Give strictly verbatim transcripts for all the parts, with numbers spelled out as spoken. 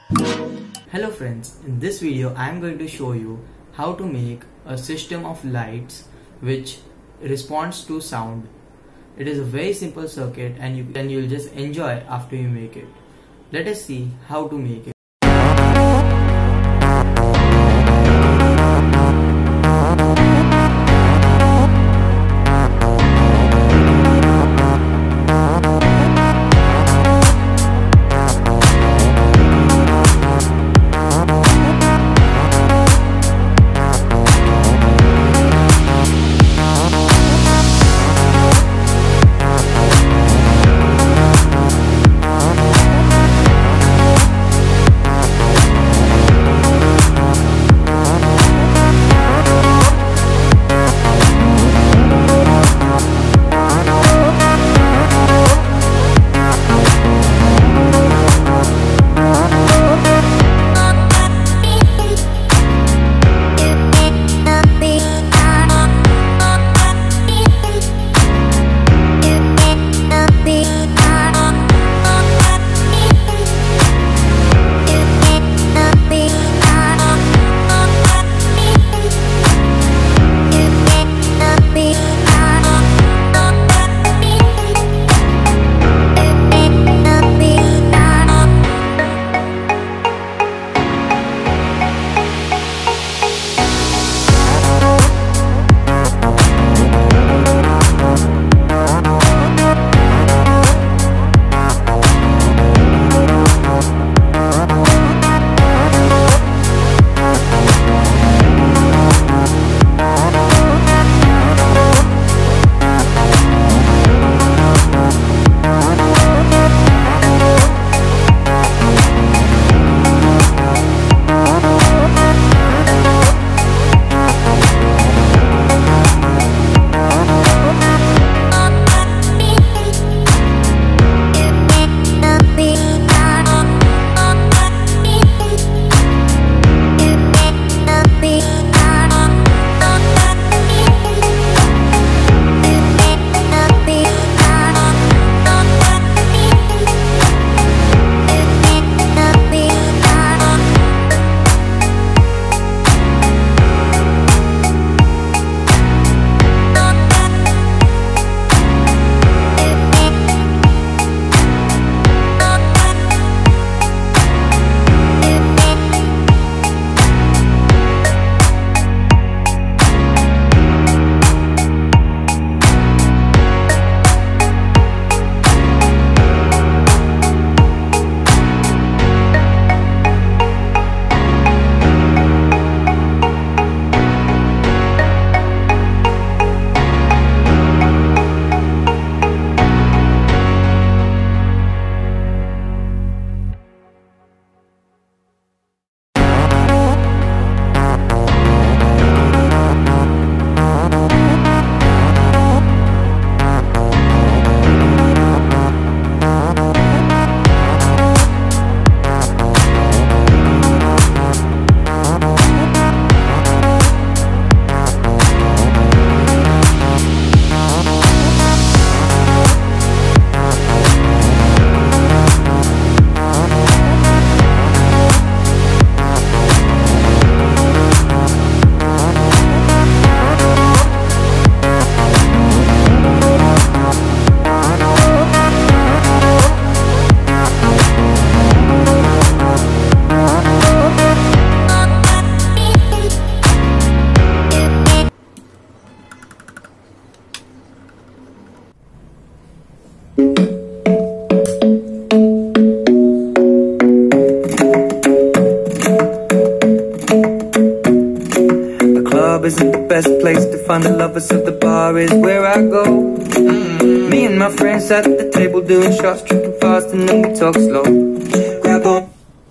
Hello friends, in this video I am going to show you how to make a system of lights which responds to sound. It is a very simple circuit and you and you'll just enjoy after you make it. Let us see how to make it. Isn't the best place to find the lovers, so the bar is where I go. Mm-hmm. Me and my friends at the table doing shots, tripping fast, and then we talk slow. Grab on.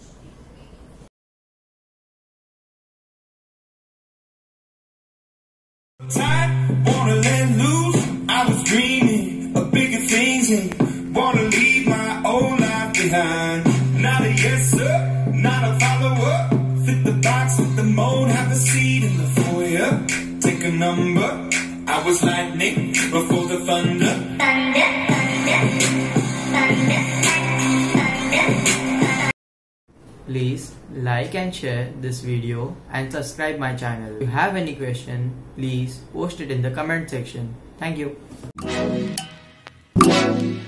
Tired, wanna let loose. I was dreaming of bigger things and wanna leave my old life behind. Not a yes sir, not a follower. Fit the box, fit the mold, have a seat in the foyer. Take a number. I was lightning before the thunder. Thunder, thunder, thunder, thunder. Please like and share this video and subscribe my channel. If you have any question, please post it in the comment section. Thank you.